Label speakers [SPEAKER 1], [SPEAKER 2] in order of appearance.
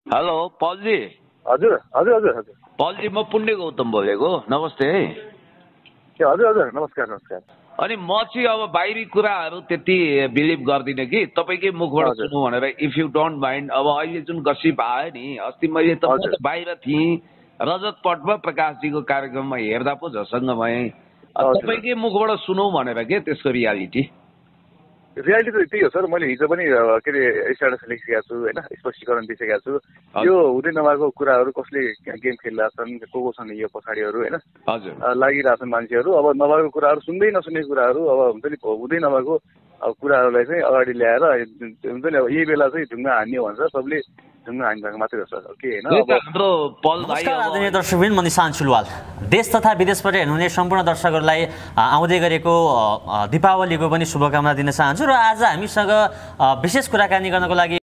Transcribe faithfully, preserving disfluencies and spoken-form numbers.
[SPEAKER 1] Hello पलजी।
[SPEAKER 2] हजुर हजुर हजुर हजुर
[SPEAKER 1] पलजी म पुण्य गौतम बोलेको। नमस्ते है।
[SPEAKER 2] ए हजुर हजुर नमस्कार नमस्कार।
[SPEAKER 1] अनि म चाहिँ अब बाहिरी कुराहरू त्यति बिलिभ गर्दिनँ कि तपाईँकै मुखबाट
[SPEAKER 2] हजुर
[SPEAKER 1] सुनौँ भनेर, इफ यु डोन्ट माइन्ड। अब अहिले जुन गसिप आयो नि, अस्ति मैले त म
[SPEAKER 2] हजुर
[SPEAKER 1] त बाहिर थिएँ, रजत पटमा प्रकाशजीको कार्यक्रममा हेर्दा पो झसङ्ग भएँ।
[SPEAKER 2] हजुर
[SPEAKER 1] तपाईँकै मुखबाट सुनौँ भनेर के त्यसको रियालिटी
[SPEAKER 2] रियालिटी त त्यही हो सर। मैले हिजो पनि अ, के अरे स्ट्याटस लेखिसकेको छु होइन, स्पष्टीकरण दिइसकेको छु। यो हुँदै नभएको कुराहरू कसले गेम खेलिरहेको छन्, को को छन् यो पछाडिहरू होइन,
[SPEAKER 1] हजुर
[SPEAKER 2] अ, लागिरहेछन् मान्छेहरू। अब नभएको कुराहरू, सुन्दै नसुनेको कुराहरू, अब हुन्छ नि हुँदै नभएको अब कुराहरूलाई चाहिँ अगाडि ल्याएर हुन्छ नि, अब यही बेला चाहिँ ढुङ्गा हान्ने हो भनेर सबले ढुङ्गा हानिरहेको मात्रै हो सर। के होइन
[SPEAKER 1] त्यही
[SPEAKER 2] अब
[SPEAKER 1] त हाम्रो पल भाइ।
[SPEAKER 3] नमस्कार
[SPEAKER 1] अब
[SPEAKER 3] आदरणीय दर्शकवृन्द, म निशान्त सुलवाल। देश तथा विदेशबाट हेर्नुहुने सम्पूर्ण दर्शकहरूलाई अ, आउँदै गरेको अ, अ, दीपावलीको पनि शुभकामना दिन चाहन्छु। र आज हामीसँग अ, विशेष कुराकानी गर्नको लागि